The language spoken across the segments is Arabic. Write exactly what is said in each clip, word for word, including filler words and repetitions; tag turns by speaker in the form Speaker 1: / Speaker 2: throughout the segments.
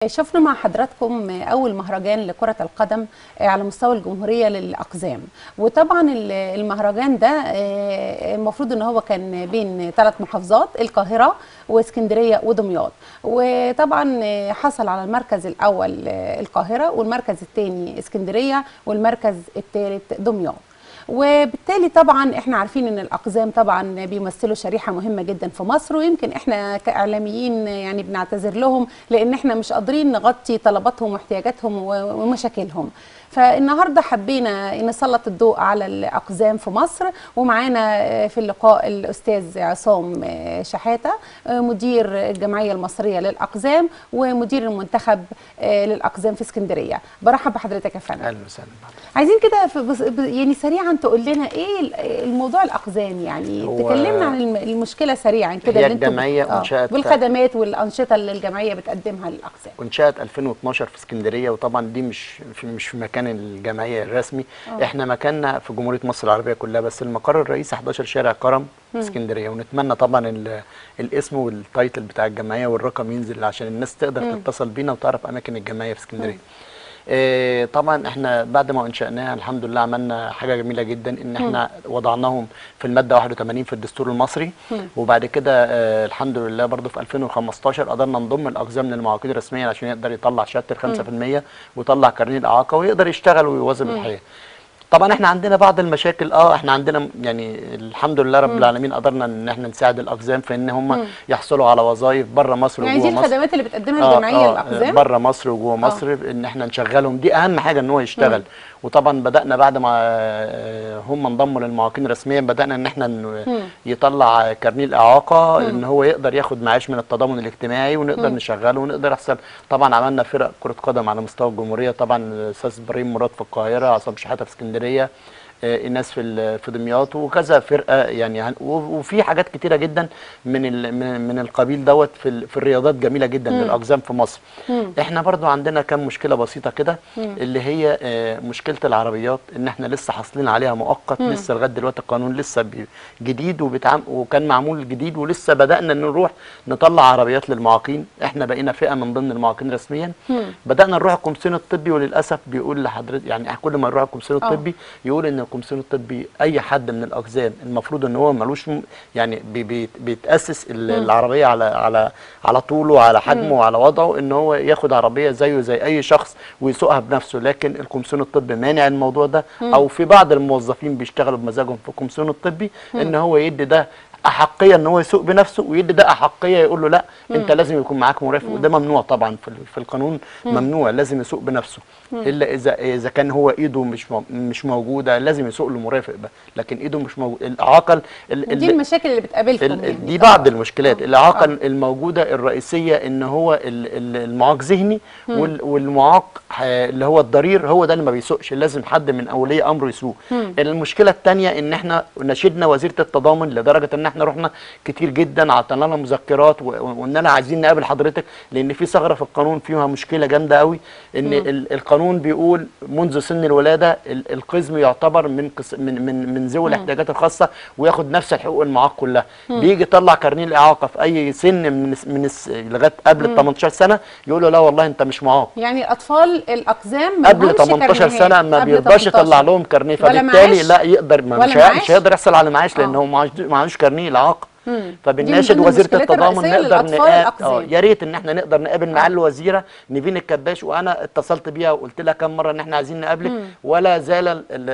Speaker 1: شفنا مع حضراتكم أول مهرجان لكرة القدم على مستوى الجمهورية للأقزام، وطبعا المهرجان ده المفروض ان هو كان بين ثلاث محافظات، القاهرة واسكندرية ودمياط، وطبعا حصل على المركز الأول القاهرة والمركز الثاني اسكندرية والمركز الثالث دمياط. وبالتالي طبعا احنا عارفين ان الاقزام طبعا بيمثلوا شريحه مهمه جدا في مصر، ويمكن احنا كاعلاميين يعني بنعتذر لهم لان احنا مش قادرين نغطي طلباتهم واحتياجاتهم ومشاكلهم. فالنهارده حبينا نسلط الضوء على الاقزام في مصر، ومعانا في اللقاء الاستاذ عصام شحاته مدير الجمعيه المصريه للاقزام ومدير المنتخب للاقزام في اسكندريه. برحب بحضرتك يا فندم.
Speaker 2: اهلا وسهلا.
Speaker 1: عايزين كده يعني سريعا تقول لنا ايه الموضوع الاقزام، يعني تكلمنا عن المشكله سريعا كده.
Speaker 2: هي الجمعيه انشات
Speaker 1: والخدمات والانشطه اللي الجمعيه بتقدمها للاقزام.
Speaker 2: انشات ألفين واثناشر في اسكندريه، وطبعا دي مش في مش في مكان الجمعيه الرسمي. أوه. احنا مكاننا في جمهوريه مصر العربيه كلها، بس المقر الرئيسي حداشر شارع كرم في اسكندريه. ونتمنى طبعا الاسم والتايتل بتاع الجمعيه والرقم ينزل عشان الناس تقدر مم. تتصل بينا وتعرف اماكن الجمعيه في اسكندريه. إيه طبعا احنا بعد ما انشأناها الحمد لله عملنا حاجه جميله جدا، ان احنا م. وضعناهم في الماده واحد وثمانين في الدستور المصري. م. وبعد كده اه الحمد لله برضو في ألفين وخمستاشر قدرنا نضم الاقزام للمعاقين رسميا عشان يقدر يطلع شهاده ال خمسة في المية ويطلع كارنيه الاعاقه ويقدر يشتغل ويواظب الحياه. طبعا احنا عندنا بعض المشاكل، اه احنا عندنا يعني الحمد لله رب العالمين قدرنا ان احنا نساعد الاقزام في ان هم يحصلوا على وظائف بره مصر وجوه مصر.
Speaker 1: يعني دي الخدمات اللي بتقدمها الجمعيه للاقزام
Speaker 2: بره مصر وجوه مصر، آه. ان احنا نشغلهم، دي اهم حاجه ان هو يشتغل. مم. وطبعا بدانا بعد ما هم انضموا للمعاقين رسميا بدانا ان احنا يطلع كارنيه الاعاقه، مم. ان هو يقدر ياخد معاش من التضامن الاجتماعي ونقدر مم. نشغله ونقدر يحصل. طبعا عملنا فرق كره قدم على مستوى الجمهوريه، طبعا الاستاذ ابراهيم مراد في القاهره، عصام شحاته في اسكندريه، الناس في في دمياط، وكذا فرقه يعني. وفي حاجات كتيره جدا من من القبيل دوت في في الرياضات جميله جدا مم. للاقزام في مصر. مم. احنا برضو عندنا كم مشكله بسيطه كده، اللي هي مشكله العربيات، ان احنا لسه حاصلين عليها مؤقت. مم. لسه لغايه دلوقتي القانون لسه جديد وبتعم وكان معمول جديد، ولسه بدانا نروح نطلع عربيات للمعاقين. احنا بقينا فئه من ضمن المعاقين رسميا. مم. بدانا نروح الكومسيون الطبي، وللاسف بيقول لحضرتك يعني كل ما نروح الكومسيون الطبي يقول ان الكومسيون الطبي اي حد من الاقزام المفروض ان هو ملوش يعني بي بيتاسس العربيه على على على طوله وعلى حجمه وعلى وضعه، ان هو ياخد عربيه زيه زي اي شخص ويسوقها بنفسه. لكن الكومسيون الطبي مانع الموضوع ده، او في بعض الموظفين بيشتغلوا بمزاجهم في الكومسيون الطبي ان هو يدي ده احقيه ان هو يسوق بنفسه، ويدي ده احقيه يقول له لا مم. انت لازم يكون معاك مرافق، وده ممنوع طبعا في القانون. مم. ممنوع، لازم يسوق بنفسه. مم. الا اذا اذا كان هو ايده مش مش موجوده لازم يسوق له مرافق بقى، لكن ايده مش موجوده. الاعاقه
Speaker 1: دي المشاكل اللي بتقابلكم يعني.
Speaker 2: دي بعض المشكلات. آه. الاعاقه آه. الموجوده الرئيسيه ان هو المعاق ذهني، والمعاق اللي هو الضرير هو ده اللي ما بيسوقش، لازم حد من اولياء امره يسوق. مم. المشكله الثانيه ان احنا ناشدنا وزيره التضامن لدرجه ان احنا رحنا كتير جدا، عطينا لها مذكرات وقلنا لها عايزين نقابل حضرتك، لان في ثغره في القانون فيها مشكله جامده قوي. ان مم. القانون بيقول منذ سن الولاده القزم يعتبر من من من, من ذوي الاحتياجات الخاصه وياخد نفس الحقوق المعاق كلها. مم. بيجي يطلع كارنيه الاعاقه في اي سن من من لغايه قبل ال ثمانية عشر سنه يقول له لا والله انت مش معاق.
Speaker 1: يعني الاطفال الاقزام
Speaker 2: قبل ثمانية عشر سنه ما بيرضاش يطلع لهم كارنيه، فبالتالي لا يقدر مش هيقدر يحصل على معاش لان هو معهوش كارنيه الاعاقه. فبالناشد وزيره التضامن نقدر نقابل، يا ريت ان احنا نقدر نقابل معاه الوزيره نيفين الكباش، وانا اتصلت بيها وقلت لها كم مره ان احنا عايزين نقابلك، ولا زال ال ال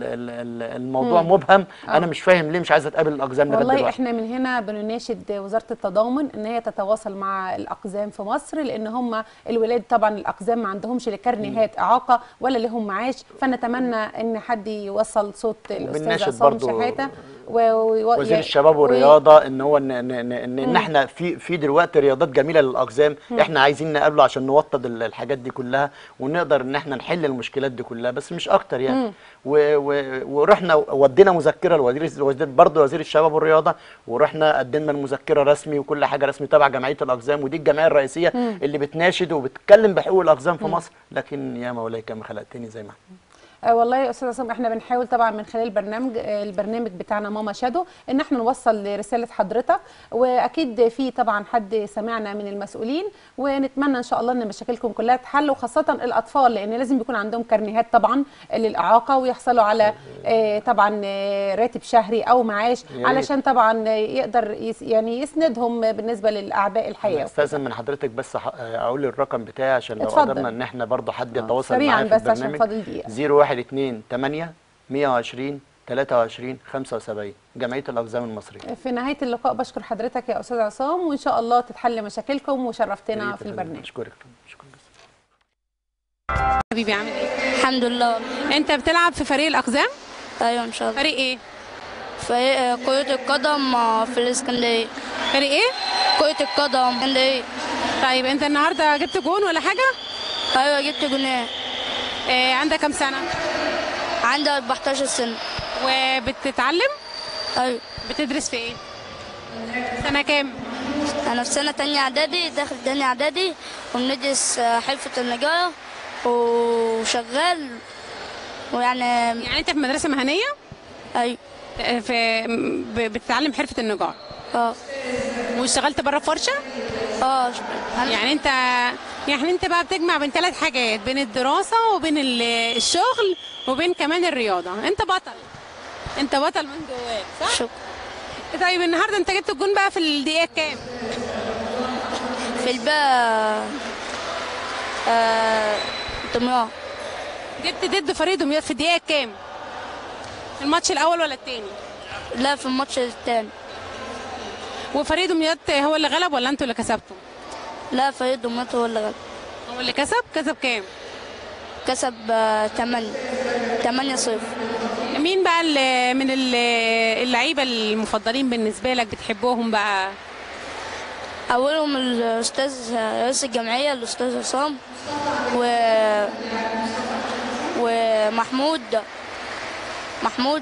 Speaker 2: ال الموضوع مم. مبهم. أوه. انا مش فاهم ليه مش عايزه تقابل الاقزام لغايه دلوقتي.
Speaker 1: والله احنا من هنا بنناشد وزاره التضامن ان هي تتواصل مع الاقزام في مصر، لان هم الولاد طبعا الاقزام ما عندهمش لا كارنيهات اعاقه ولا لهم معاش، فنتمنى ان حد يوصل صوت الاستاذ عصام شحاته
Speaker 2: وزير الشباب والرياضه ان هو ان ان, إن, إن احنا في في دلوقتي رياضات جميله للاقزام. مم. احنا عايزين نقابله عشان نوطد الحاجات دي كلها ونقدر ان احنا نحل المشكلات دي كلها، بس مش اكتر يعني. ورحنا ودينا مذكره لوزير برضه وزير الشباب والرياضه، ورحنا قدمنا المذكره رسمي وكل حاجه رسمي تبع جمعيه الاقزام، ودي الجمعيه الرئيسيه مم. اللي بتناشد وبتتكلم بحقوق الاقزام في مم. مصر. لكن يا مولاي كما خلقتني زي ما
Speaker 1: آه والله يا استاذ عصام احنا بنحاول طبعا من خلال برنامج آه البرنامج بتاعنا ماما شادو ان احنا نوصل رساله حضرتك، واكيد في طبعا حد سمعنا من المسؤولين، ونتمنى ان شاء الله ان مشاكلكم كلها تحل، وخاصه الاطفال لان لازم يكون عندهم كارنيهات طبعا للاعاقه، ويحصلوا على آه طبعا آه راتب شهري او معاش علشان طبعا يقدر يس يعني يسندهم بالنسبه للاعباء الحياه.
Speaker 2: استاذن من حضرتك بس اقول الرقم بتاعي عشان لو
Speaker 1: اتفضل.
Speaker 2: قدرنا ان احنا برضه حد يتواصل
Speaker 1: سريعا
Speaker 2: معايا في
Speaker 1: بس عشان
Speaker 2: البرنامج.
Speaker 1: فاضل دقيقه.
Speaker 2: صفر واحد اتنين تمانية مية وعشرين تلاتة وعشرين خمسة وسبعين جمعيه الاقزام المصريه.
Speaker 1: في نهايه اللقاء بشكر حضرتك يا استاذ عصام، وان شاء الله تتحل مشاكلكم، وشرفتنا في البرنامج.
Speaker 2: اشكرك شكرا
Speaker 1: حبيبي عامل ايه؟
Speaker 3: الحمد لله.
Speaker 1: انت بتلعب في فريق الاقزام؟
Speaker 3: ايوه ان شاء الله.
Speaker 1: فريق ايه؟
Speaker 3: فريق كرة القدم في الاسكندرية.
Speaker 1: فريق ايه؟
Speaker 3: كرة القدم اسكندرية.
Speaker 1: طيب انت النهارده جبت جون ولا حاجه؟
Speaker 3: ايوه جبت جونين.
Speaker 1: إيه عندك كام سنه؟
Speaker 3: عندي أربعتاشر سنة.
Speaker 1: وبتتعلم؟
Speaker 3: ايوه.
Speaker 1: بتدرس في ايه؟ سنه كام؟
Speaker 3: انا في سنة تانية اعدادي، داخل تانية اعدادي، وبندرس حرفة النجارة وشغال ويعني.
Speaker 1: يعني انت في مدرسه مهنيه؟
Speaker 3: ايوه.
Speaker 1: في بتتعلم حرفه النجار؟
Speaker 3: اه.
Speaker 1: واشتغلت بره في ورشه؟
Speaker 3: اه.
Speaker 1: يعني انت يعني انت بقى بتجمع بين ثلاث حاجات، بين الدراسه وبين الشغل وبين كمان الرياضه. انت بطل، انت بطل من جواك صح؟
Speaker 3: شكرا.
Speaker 1: طيب النهارده انت جبت الجون بقى في الدقيقه كام؟
Speaker 3: في الباء آه دمياط.
Speaker 1: جبت ضد فريق دمياط في الدقيقه كام؟ الماتش الاول ولا الثاني؟
Speaker 3: لا في الماتش الثاني.
Speaker 1: وفريق دمياط هو اللي غلب ولا انتوا اللي كسبتوا؟
Speaker 3: لا فريق دمياط هو اللي غلب.
Speaker 1: هو اللي كسب؟ كسب كام؟
Speaker 3: كسب تمانية تمانية صفر.
Speaker 1: مين بقى اللي من اللعيبه المفضلين بالنسبه لك بتحبوهم بقى؟
Speaker 3: اولهم الاستاذ رئيس الجمعيه الاستاذ عصام و ومحمود محمود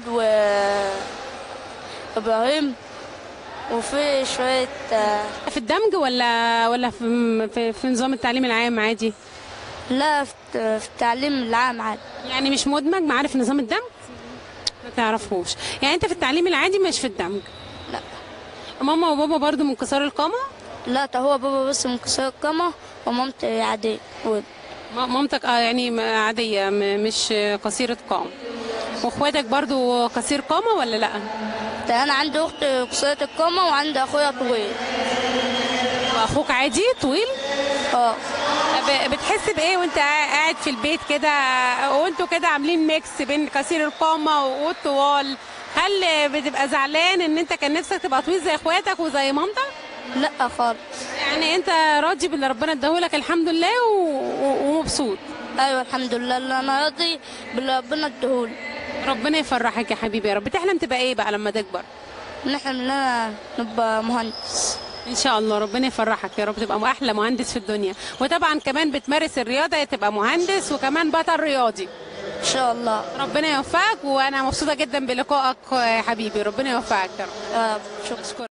Speaker 3: وابراهيم، وفي شويه.
Speaker 1: في الدمج ولا ولا في في, في نظام التعليم العام عادي؟
Speaker 3: لا في التعليم العام عادي.
Speaker 1: يعني مش مدمج؟ ما عارف نظام الدمج؟ ما تعرفوش. يعني انت في التعليم العادي مش في الدمج؟
Speaker 3: لا.
Speaker 1: ماما وبابا برضو من كسار القامه؟
Speaker 3: لا ده هو بابا بس من كسار القامه، ومامتي عاديه.
Speaker 1: مامتك اه يعني عاديه مش قصيره قامه. واخواتك برضو قصير قامه ولا لا؟
Speaker 3: ده انا عندي اخت قصيره القامه، وعندي اخويا طويل.
Speaker 1: واخوك عادي طويل؟
Speaker 3: اه.
Speaker 1: بتحس بايه وانت قاعد في البيت كده وانتوا كده عاملين ميكس بين قصير القامه والطوال؟ هل بتبقى زعلان ان انت كان نفسك تبقى طويل زي اخواتك وزي مامتك؟
Speaker 3: لا خالص.
Speaker 1: يعني انت راضي باللي ربنا اداهولك الحمد لله ومبسوط؟
Speaker 3: ايوه الحمد لله، اللي انا راضي باللي ربنا اداهولي.
Speaker 1: ربنا يفرحك يا حبيبي يا رب. بتحلم تبقى ايه بقى لما تكبر؟
Speaker 3: نحلم ان انا نبقى مهندس
Speaker 1: ان شاء الله. ربنا يفرحك يا رب، تبقى احلى مهندس في الدنيا. وطبعا كمان بتمارس الرياضه، تبقى مهندس وكمان بطل رياضي
Speaker 3: ان شاء الله.
Speaker 1: ربنا يوفقك، وانا مبسوطه جدا بلقائك يا حبيبي. ربنا يوفقك يا رب.
Speaker 3: آه شكرا.